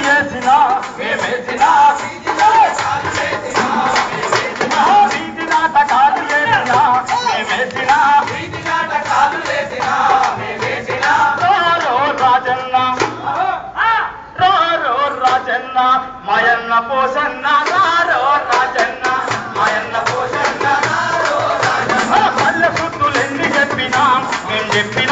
వేసినా మేమేసినా వీధి నాటకాలు వేసినా మేమేసినా రాజన్న మాయన్న పోసన్న రారో రాజన్న మాయన్న పోసన్న పల్లె సుత్తులెన్ని చెప్పినా మేం చెప్పినా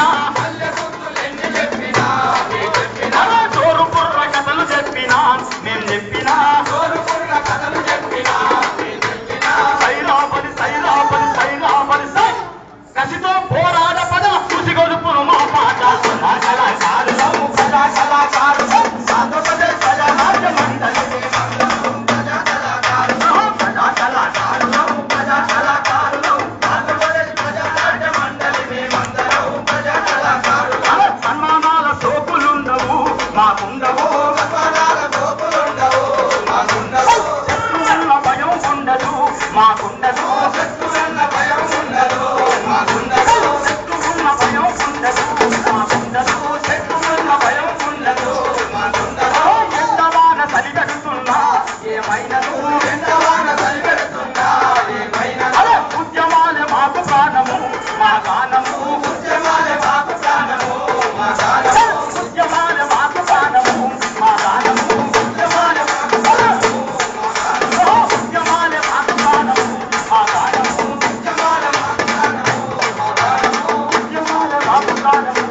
చోరు కుర్ర కథలు చెప్పినా మేం చెప్పినా సైరాబలి సైరాబలి సైరాబలి కసితో పోరాడ పద చూసి గొలుపును మా పాట సన్మానాల సోపులుండవు మాకుండవు శత్రువుల భయం ఉండదు మాకుండదు శత్రువుల భయం ఉండదు శత్రువుల భయం ఉండదు ఎంతవాన సరిగడుతున్నా ఏమైనను ఉద్యమాలే మాకు ప్రాణము మా గానము ఉద్యమాలే మాకు ప్రాణము మా గానము ఉద్యమాలే మాకు ప్రాణము మా గానము ఉద్యమాలే మాకు ప్రాణము ఉద్యమాలే మాకు ప్రాణము మా గానము ఉద్యమాలే మాకు ప్రాణము మా గానము ఉద్యమాలే మాకు ప్రాణము